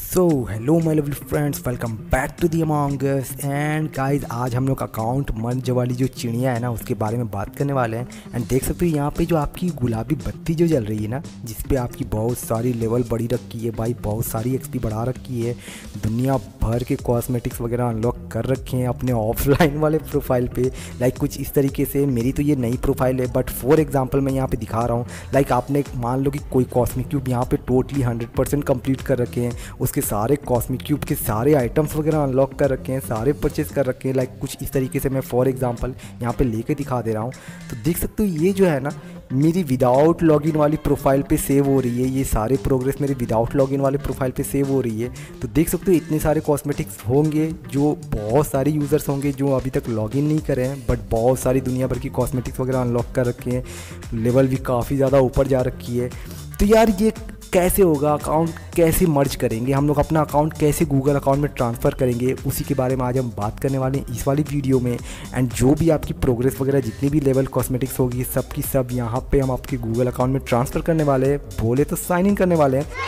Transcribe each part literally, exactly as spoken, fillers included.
So hello my lovely friends, welcome back to the Among Us. And guys, आज हम लोग account मंच वाली जो चिड़िया है ना उसके बारे में बात करने वाले हैं। एंड देख सकते हो यहाँ पे जो आपकी गुलाबी बत्ती जो जल रही है ना, जिस पे आपकी बहुत सारी लेवल बढ़ी रखी है भाई, बहुत सारी एक्सपी बढ़ा रखी है, दुनिया भर के कॉस्मेटिक्स वगैरह अनलॉक कर रखे हैं अपने ऑफलाइन वाले प्रोफाइल पे। लाइक कुछ इस तरीके से, मेरी तो ये नई प्रोफाइल है बट फॉर एग्जाम्पल मैं यहाँ पे दिखा रहा हूँ। लाइक आपने मान लो कि कोई कॉस्मिक क्यूब यहाँ पे टोटली हंड्रेड परसेंट कंप्लीट कर रखे हैं, उसके सारे कॉस्मिक क्यूब के सारे आइटम्स वगैरह अनलॉक कर रखे हैं, सारे परचेज कर रखे हैं। लाइक कुछ इस तरीके से मैं फॉर एग्जांपल यहाँ पे लेके दिखा दे रहा हूँ। तो देख सकते हो ये जो है ना मेरी विदाउट लॉगिन वाली प्रोफाइल पे सेव हो रही है, ये सारे प्रोग्रेस मेरे विदाउट लॉगिन वाले प्रोफाइल पे सेव हो रही है। तो देख सकते हो इतने सारे कॉस्मेटिक्स होंगे, जो बहुत सारे यूज़र्स होंगे जो अभी तक लॉगिन नहीं करे हैं, बट बहुत सारी दुनिया भर की कॉस्मेटिक्स वगैरह अनलॉक कर रखे हैं, लेवल भी काफ़ी ज़्यादा ऊपर जा रखी है। तो यार ये कैसे होगा, अकाउंट कैसे मर्ज करेंगे हम लोग, अपना अकाउंट कैसे गूगल अकाउंट में ट्रांसफ़र करेंगे, उसी के बारे में आज हम बात करने वाले हैं इस वाली वीडियो में। एंड जो भी आपकी प्रोग्रेस वगैरह जितनी भी लेवल कॉस्मेटिक्स होगी सब की सब यहाँ पे हम आपके गूगल अकाउंट में ट्रांसफ़र करने वाले हैं, बोले तो साइन इन करने वाले हैं।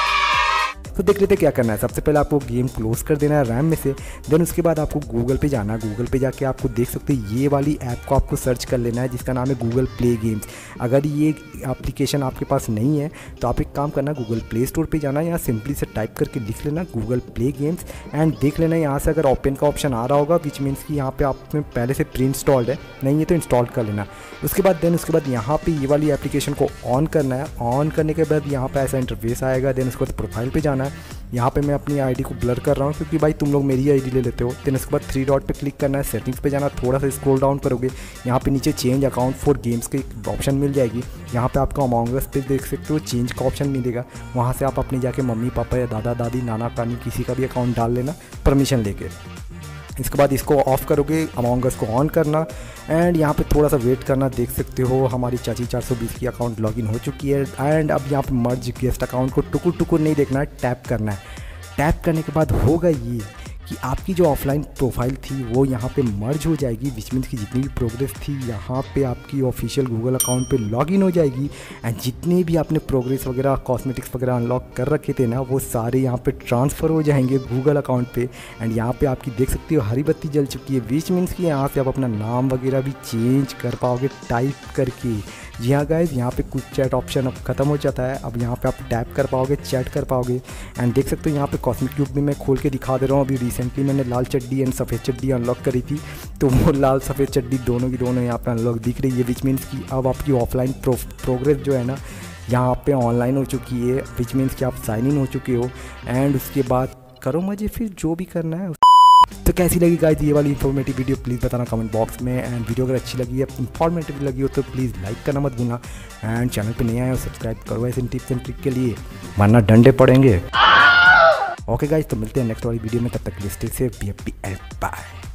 तो देख लेते क्या करना है। सबसे पहले आपको गेम क्लोज कर देना है रैम में से, देन उसके बाद आपको गूगल पे जाना है। गूगल पे जाके आपको देख सकते हैं ये वाली ऐप को आपको सर्च कर लेना है जिसका नाम है गूगल प्ले गेम्स। अगर ये एप्लीकेशन आपके पास नहीं है तो आप एक काम करना, गूगल प्ले स्टोर पे जाना, यहाँ सिंपली से टाइप करके लिख लेना गूगल प्ले गेम्स एंड देख लेना यहाँ से अगर ओपन का ऑप्शन आ रहा होगा, विच मीन्स कि यहाँ पे आप में पहले से प्री इंस्टॉल्ड है, नहीं है तो इंस्टॉल कर लेना। उसके बाद देन उसके बाद यहाँ पे ये वाली एप्लीकेशन को ऑन करना है। ऑन करने के बाद यहाँ पे ऐसा इंटरफेस आएगा। देन उसके बाद प्रोफाइल पे जाना है। यहाँ पे मैं अपनी आईडी को ब्लर कर रहा हूँ क्योंकि भाई तुम लोग मेरी आईडी ले लेते हो। देन उसके बाद थ्री डॉट पे क्लिक करना है, सेटिंग्स पे जाना, थोड़ा सा स्क्रॉल डाउन करोगे, यहाँ पे नीचे चेंज अकाउंट फॉर गेम्स की ऑप्शन मिल जाएगी। यहाँ पे आपको अमंग अस पे देख सकते हो चेंज का ऑप्शन मिलेगा, वहाँ से आप अपनी जाके मम्मी पापा या दादा दादी नाना नानी किसी का भी अकाउंट डाल लेना परमिशन लेके। इसके बाद इसको ऑफ़ करोगे, अमंग अस को ऑन करना एंड यहाँ पे थोड़ा सा वेट करना। देख सकते हो हमारी चाची चार सौ बीस की अकाउंट लॉगिन हो चुकी है। एंड अब यहाँ पे मर्ज गेस्ट अकाउंट को टुकुर टुकुर नहीं देखना है, टैप करना है। टैप करने के बाद होगा ये कि आपकी जो ऑफलाइन प्रोफाइल थी वो यहाँ पे मर्ज हो जाएगी, विच मीन्स की जितनी भी प्रोग्रेस थी यहाँ पे आपकी ऑफिशियल गूगल अकाउंट पे लॉगिन हो जाएगी। एंड जितने भी आपने प्रोग्रेस वगैरह कॉस्मेटिक्स वगैरह अनलॉक कर रखे थे ना वो सारे यहाँ पे ट्रांसफ़र हो जाएंगे गूगल अकाउंट पे। एंड यहाँ पे आपकी देख सकते हो हरी बत्ती जल चुकी है, विच मीन्स कि यहाँ से आप अपना नाम वगैरह भी चेंज कर पाओगे टाइप करके। जी हाँ गाइज, यहाँ पे कुछ चैट ऑप्शन अब खत्म हो जाता है, अब यहाँ पे आप टैप कर पाओगे, चैट कर पाओगे। एंड देख सकते हो यहाँ पे कॉस्मिक क्यूब भी मैं खोल के दिखा दे रहा हूँ। अभी रिसेंटली मैंने लाल चड्डी एंड सफ़ेद चड्डी अनलॉक करी थी, तो वो लाल सफ़ेद चड्डी दोनों की दोनों यहाँ पे अनलॉक दिख रही है, विच मीन्स कि अब आपकी ऑफलाइन प्रो प्रोग्रेस जो है ना यहाँ पे ऑनलाइन हो चुकी है, विच मीन्स कि आप साइन इन हो चुके हो। एंड उसके बाद करो मजे, फिर जो भी करना है। तो कैसी लगी गाइस ये वाली इन्फॉर्मेटिव वीडियो, प्लीज़ बताना कमेंट बॉक्स में। एंड वीडियो अगर अच्छी लगी है, इन्फॉर्मेटिव लगी हो तो प्लीज़ लाइक करना मत भूलना। एंड चैनल पे नए आए हो सब्सक्राइब करो ऐसे टिप्स एंड ट्रिक के लिए, वरना डंडे पड़ेंगे। ओके गाइस, तो मिलते हैं नेक्स्ट वाली वीडियो में, तब तक के लिए stay safe, be happy and bye.